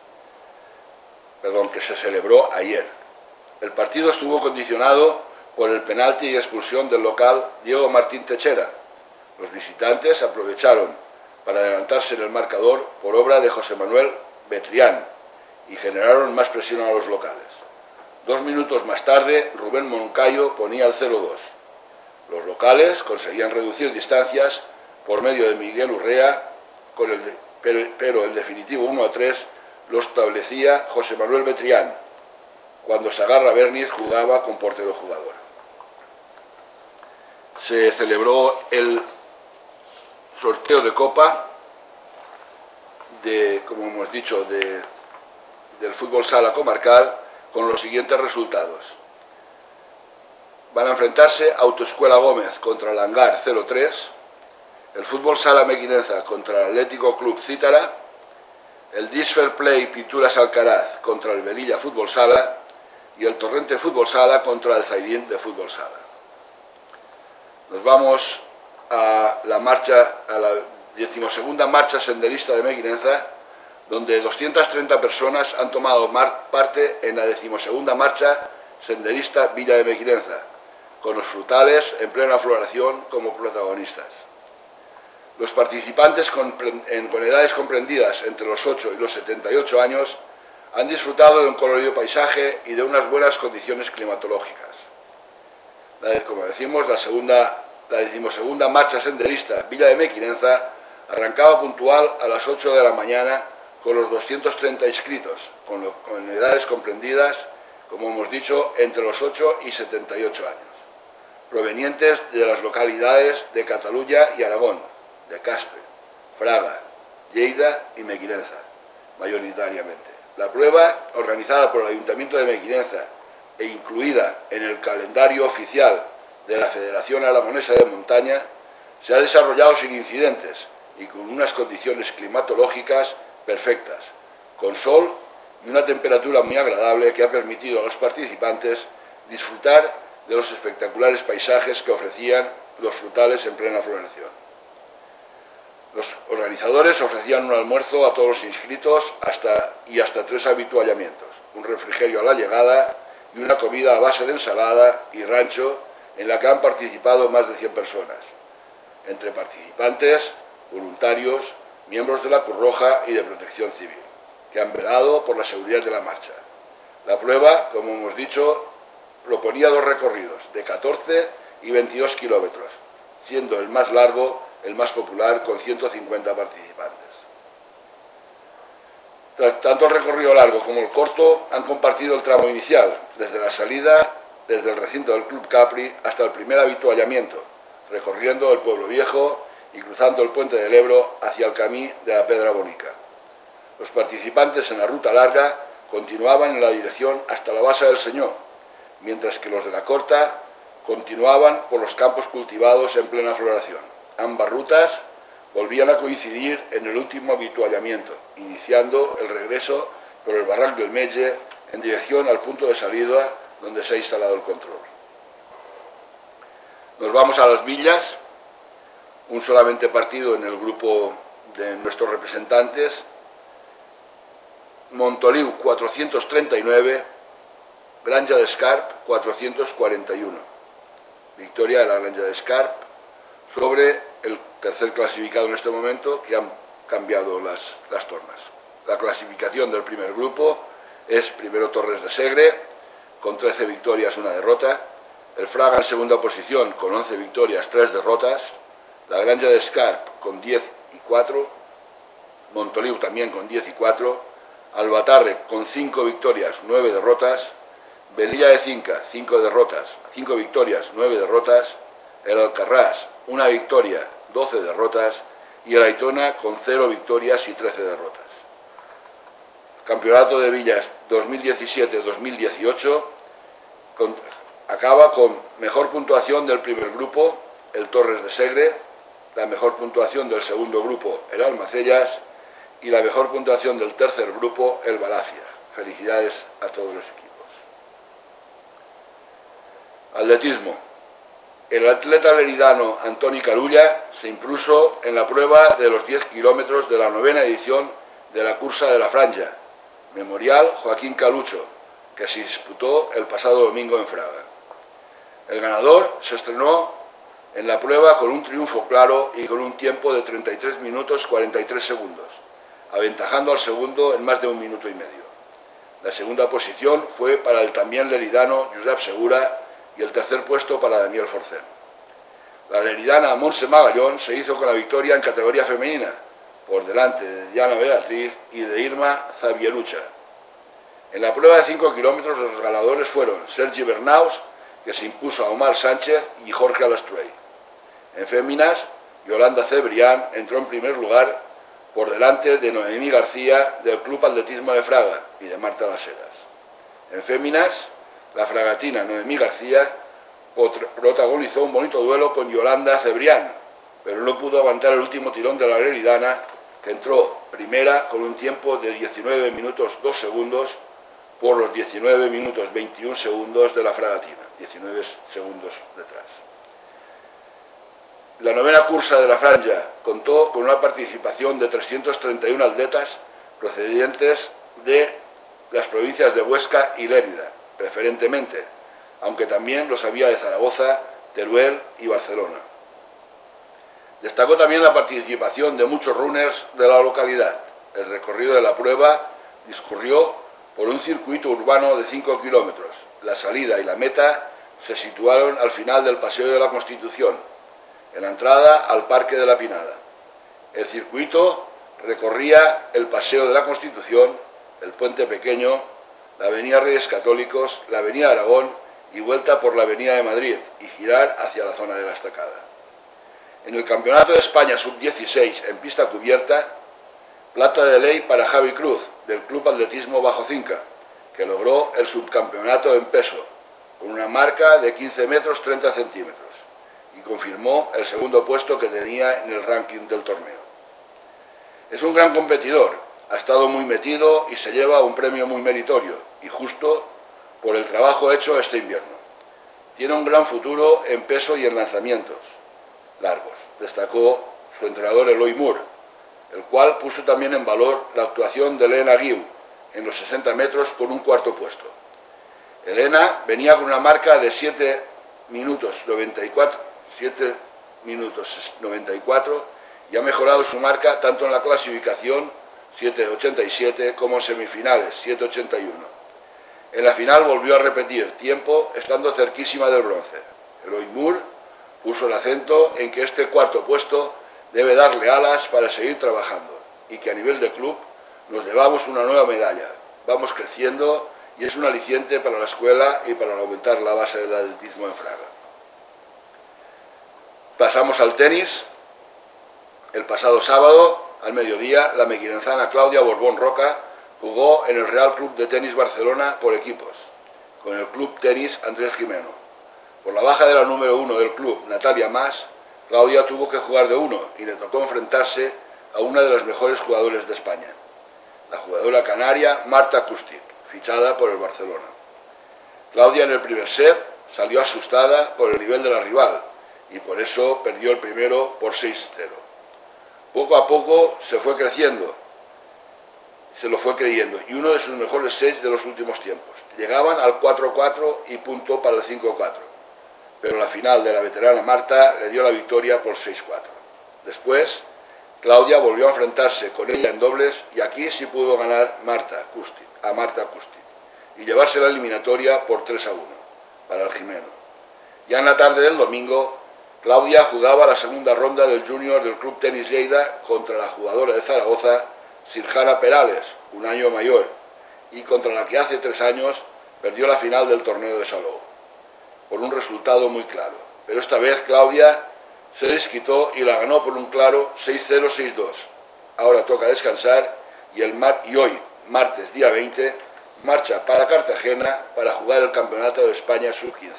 Que se celebró ayer. El partido estuvo condicionado por el penalti y expulsión del local Diego Martín Techera. Los visitantes aprovecharon para adelantarse en el marcador por obra de José Manuel Betrián y generaron más presión a los locales. 2 minutos más tarde, Rubén Moncayo ponía el 0-2. Los locales conseguían reducir distancias por medio de Miguel Urrea, pero el definitivo 1-3 lo establecía José Manuel Betrián, cuando Sagarra Berniz jugaba con portero jugador. Se celebró el sorteo de Copa, como hemos dicho, del Fútbol Sala comarcal, con los siguientes resultados. Van a enfrentarse Autoescuela Gómez contra el Hangar 0-3, el Fútbol Sala Mequinenza contra el Atlético Club Cítara, el Dis Fair Play Pinturas Alcaraz contra el Velilla Fútbol Sala y el Torrente Fútbol Sala contra el Zaidín de Fútbol Sala. Nos vamos a la 12ª marcha senderista de Mequinenza, donde 230 personas han tomado parte en la 12ª marcha senderista Villa de Mequinenza, con los frutales en plena floración como protagonistas. Los participantes con edades comprendidas entre los 8 y los 78 años han disfrutado de un colorido paisaje y de unas buenas condiciones climatológicas. Como decimos, la 12ª marcha senderista Villa de Mequinenza arrancaba puntual a las 8 de la mañana con los 230 inscritos, con edades comprendidas, como hemos dicho, entre los 8 y 78 años, provenientes de las localidades de Cataluña y Aragón, de Caspe, Fraga, Lleida y Mequinenza, mayoritariamente. La prueba, organizada por el Ayuntamiento de Mequinenza e incluida en el calendario oficial de la Federación Aragonesa de Montaña, se ha desarrollado sin incidentes y con unas condiciones climatológicas perfectas, con sol y una temperatura muy agradable que ha permitido a los participantes disfrutar de los espectaculares paisajes que ofrecían los frutales en plena floración. Los organizadores ofrecían un almuerzo a todos los inscritos hasta 3 avituallamientos, un refrigerio a la llegada y una comida a base de ensalada y rancho en la que han participado más de 100 personas, entre participantes, voluntarios, miembros de la Cruz Roja y de Protección Civil, que han velado por la seguridad de la marcha. La prueba, como hemos dicho, proponía 2 recorridos de 14 y 22 kilómetros, siendo el más largo el más popular, con 150 participantes. Tanto el recorrido largo como el corto han compartido el tramo inicial, desde la salida, desde el recinto del Club Capri hasta el primer avituallamiento, recorriendo el Pueblo Viejo y cruzando el puente del Ebro hacia el camí de la Pedra Bonica. Los participantes en la ruta larga continuaban en la dirección hasta la Basa del Señor, mientras que los de la corta continuaban por los campos cultivados en plena floración. Ambas rutas volvían a coincidir en el último avituallamiento, iniciando el regreso por el Barranc del Metge en dirección al punto de salida donde se ha instalado el control. Nos vamos a las villas, un solamente partido en el grupo de nuestros representantes: Montoliu 439, Granja d'Escarp 441. Victoria de la Granja d'Escarp sobre el tercer clasificado en este momento, que han cambiado las tornas. La clasificación del primer grupo es primero Torres de Segre, con 13 victorias, 1 derrota, el Fraga en segunda posición con 11 victorias, 3 derrotas, la Granja d'Escarp con 10 y 4, Montoliu también con 10 y 4, Albatarre con 5 victorias, 9 derrotas, Velilla de Cinca, 5 victorias, 9 derrotas, el Alcarràs, 1 victoria, 12 derrotas, y el Aitona con 0 victorias y 13 derrotas. Campeonato de Villas 2017-2018 acaba con mejor puntuación del primer grupo, el Torres de Segre, la mejor puntuación del segundo grupo, el Almacellas, y la mejor puntuación del tercer grupo, el Balafia. Felicidades a todos los equipos. Atletismo. El atleta leridano Antoni Carulla se impuso en la prueba de los 10 kilómetros de la 9ª edición de la Cursa de la Franja, Memorial Joaquín Calucho, que se disputó el pasado domingo en Fraga. El ganador se estrenó en la prueba con un triunfo claro y con un tiempo de 33 minutos 43 segundos, aventajando al segundo en más de 1 minuto y medio. La segunda posición fue para el también leridano Josep Segura y el tercer puesto para Daniel Forcén. La leridana Montse Magallón se hizo con la victoria en categoría femenina, por delante de Diana Beatriz y de Irma Zavierucha. En la prueba de 5 kilómetros los ganadores fueron Sergi Bernaus, que se impuso a Omar Sánchez, y Jorge Alastruey. En féminas, Yolanda Cebrián entró en primer lugar por delante de Noemí García del Club Atletismo de Fraga y de Marta Las Heras. En féminas, la fragatina Noemí García protagonizó un bonito duelo con Yolanda Cebrián, pero no pudo aguantar el último tirón de la leridana, que entró primera con un tiempo de 19 minutos 2 segundos por los 19 minutos 21 segundos de la Fragatina, 19 segundos detrás. La novena cursa de la franja contó con una participación de 331 atletas procedentes de las provincias de Huesca y Lérida, preferentemente, aunque también los había de Zaragoza, Teruel y Barcelona. Destacó también la participación de muchos runners de la localidad. El recorrido de la prueba discurrió por un circuito urbano de 5 kilómetros. La salida y la meta se situaron al final del Paseo de la Constitución, en la entrada al Parque de la Pinada. El circuito recorría el Paseo de la Constitución, el Puente Pequeño, la Avenida Reyes Católicos, la Avenida Aragón y vuelta por la Avenida de Madrid y girar hacia la zona de la Estacada. En el Campeonato de España Sub-16 en pista cubierta, plata de ley para Javi Cruz, del Club Atletismo Bajo Cinca, que logró el subcampeonato en peso, con una marca de 15 metros 30 centímetros, y confirmó el segundo puesto que tenía en el ranking del torneo. Es un gran competidor, ha estado muy metido y se lleva un premio muy meritorio, y justo por el trabajo hecho este invierno. Tiene un gran futuro en peso y en lanzamientos largos, destacó su entrenador Eloy Moore, el cual puso también en valor la actuación de Elena Guiu en los 60 metros con un cuarto puesto. Elena venía con una marca de 7 minutos 94 y ha mejorado su marca tanto en la clasificación 7.87 como en semifinales 7.81. En la final volvió a repetir tiempo estando cerquísima del bronce. Eloy Moore puso el acento en que este cuarto puesto debe darle alas para seguir trabajando y que a nivel de club nos llevamos una nueva medalla. Vamos creciendo y es un aliciente para la escuela y para aumentar la base del atletismo en Fraga. Pasamos al tenis. El pasado sábado, al mediodía, la mequinenzana Claudia Borbón Roca jugó en el Real Club de Tenis Barcelona por equipos, con el Club Tenis Andrés Jimeno. Por la baja de la número 1 del club, Natalia Mas, Claudia tuvo que jugar de 1 y le tocó enfrentarse a una de las mejores jugadoras de España, la jugadora canaria Marta Kustic, fichada por el Barcelona. Claudia en el primer set salió asustada por el nivel de la rival y por eso perdió el primero por 6-0. Poco a poco se fue creciendo, se lo fue creyendo, y uno de sus mejores sets de los últimos tiempos. Llegaban al 4-4 y punto para el 5-4, pero la final de la veterana Marta le dio la victoria por 6-4. Después, Claudia volvió a enfrentarse con ella en dobles y aquí sí pudo ganar a Marta Kustic y llevarse la eliminatoria por 3-1 para el Jimeno. Ya en la tarde del domingo, Claudia jugaba la segunda ronda del Junior del Club Tenis Lleida contra la jugadora de Zaragoza, Sirjana Perales, un año mayor, y contra la que hace 3 años perdió la final del torneo de Salou, por un resultado muy claro. Pero esta vez Claudia se desquitó y la ganó por un claro 6-0, 6-2. Ahora toca descansar y hoy, martes día 20, marcha para Cartagena para jugar el Campeonato de España Sub-15.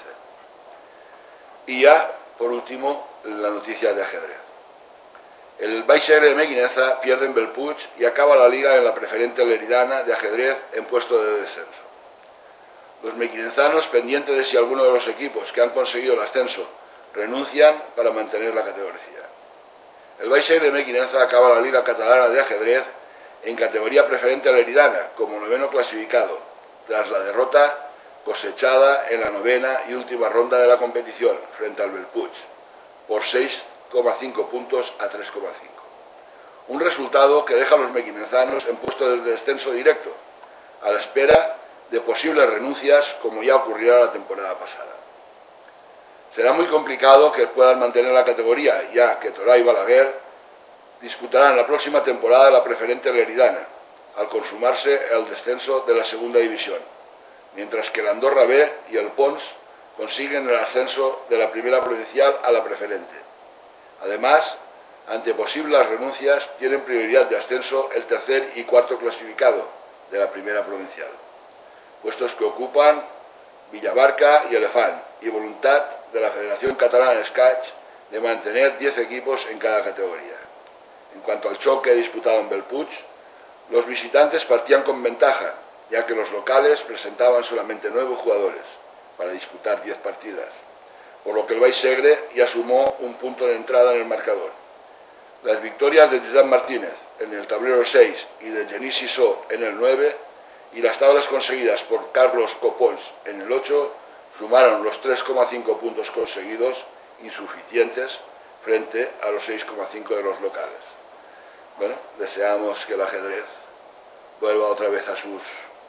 Y ya, por último, la noticia de ajedrez. El Baixegre de Mequinenza pierde en Bellpuig y acaba la liga en la preferente leridana de ajedrez en puesto de descenso. Los mequinenzanos, pendientes de si alguno de los equipos que han conseguido el ascenso renuncian para mantener la categoría. El Baixegre de Mequinenza acaba la liga catalana de ajedrez en categoría preferente leridana como noveno clasificado, tras la derrota cosechada en la novena y última ronda de la competición frente al Bellpuig por 6,5 puntos a 3,5. Un resultado que deja a los mequinenzanos en puesto de descenso directo, a la espera de posibles renuncias como ya ocurrió la temporada pasada. Será muy complicado que puedan mantener la categoría, ya que Torá y Balaguer disputarán la próxima temporada la preferente leridana, al consumarse el descenso de la segunda división, mientras que el Andorra B y el Pons consiguen el ascenso de la primera provincial a la preferente. Además, ante posibles renuncias, tienen prioridad de ascenso el tercer y cuarto clasificado de la primera provincial, puestos que ocupan Villabarca y Elefant, y voluntad de la Federación Catalana de Escacs de mantener 10 equipos en cada categoría. En cuanto al choque disputado en Bellpuig, los visitantes partían con ventaja, ya que los locales presentaban solamente 9 jugadores para disputar 10 partidas, por lo que el Baix Segre ya sumó un punto de entrada en el marcador. Las victorias de Josep Martínez en el tablero 6 y de Genís Sissó en el 9 y las tablas conseguidas por Carlos Copons en el 8 sumaron los 3,5 puntos conseguidos, insuficientes frente a los 6,5 de los locales. Bueno, deseamos que el ajedrez vuelva otra vez a su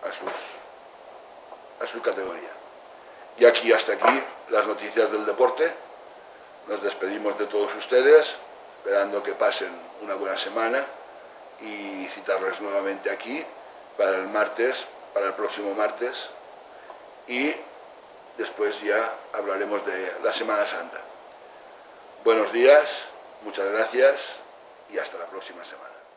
categoría. Y hasta aquí las noticias del deporte. Nos despedimos de todos ustedes, esperando que pasen una buena semana y citarles nuevamente aquí para el martes, para el próximo martes, y después ya hablaremos de la Semana Santa. Buenos días, muchas gracias y hasta la próxima semana.